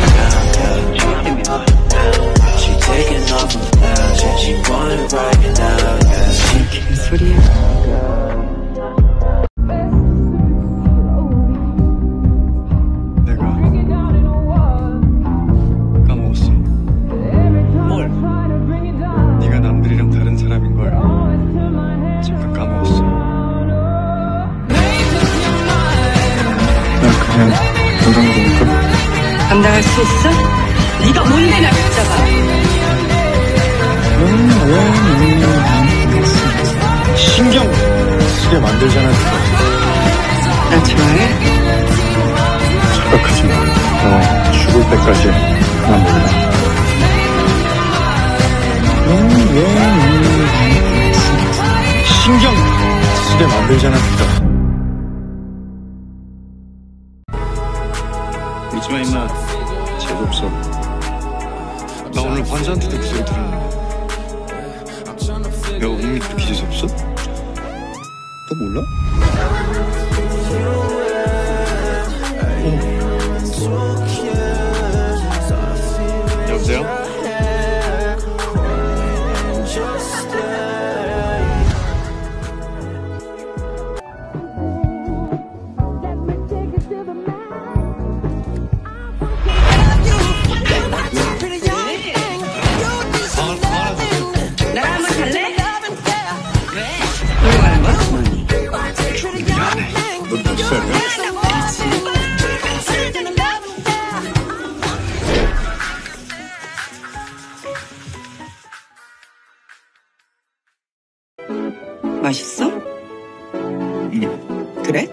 She taking off her blouse and she want it right now. 개소리야. 감당할 수 있어? 네가 뭔데 날 붙잡아? 신경 쓰게 만들잖아. 나 좋아해? 착각하지 마. 너 죽을 때까지 난 몰라. 신경 쓰게 만들잖아. 울지마 임마. 재수없어. 나 오늘 환자한테도 그 소리 들었는데 내가 운이 그렇게 재수없어? 너 몰라? 여보세요? 맛있어? 그래?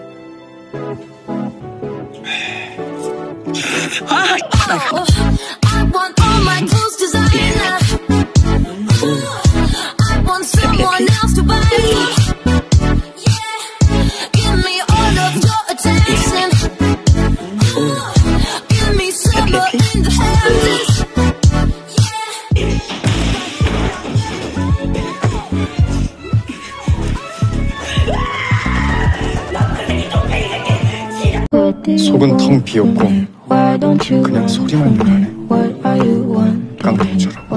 속은 텅 비었고 그냥 소리만 나네. 깡통처럼.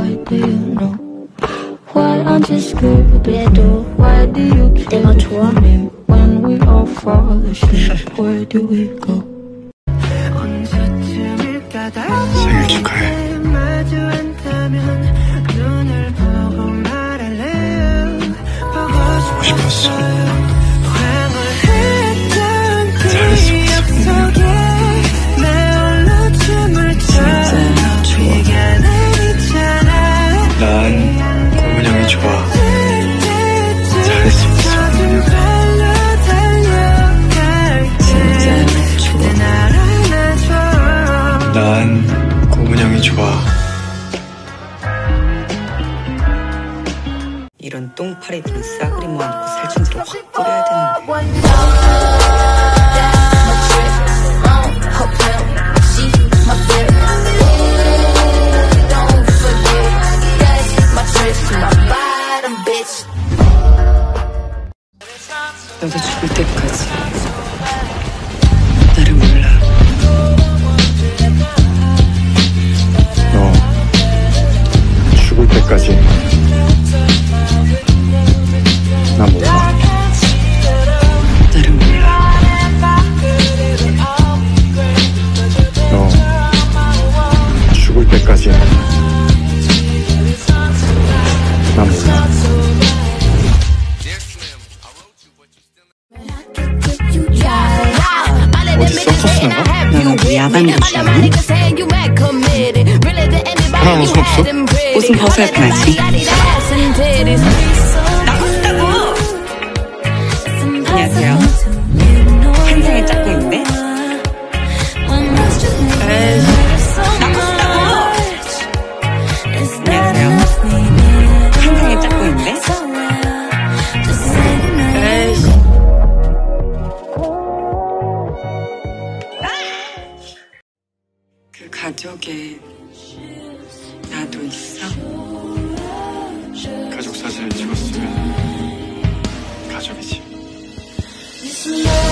내가 좋아? 생일 축하해. 보고 싶었어. 난 고문 형이 좋아. 잘했어. 난 고문 형이 좋아. 이런 똥파리 든 싸그리 모아놓고 살충제를 확 뿌려야 되는데. 너도 죽을 때까지 나를 몰라. 너 죽을 때까지 나 몰라. 나를 몰라. 너 죽을 때까지 나 몰라. 어디 서커스 나가? 너는 뭐 야간 도시니? 하나 옷은 없어? 옷은 벗어야 편하지. 나갔다고! 안녕하세요. 한상의 짝꿍인데? 나갔다고! 안녕하세요. 한상의 짝꿍인데? 그 가족에 나도 있어? 가족 사진을 찍었으면 가족이지.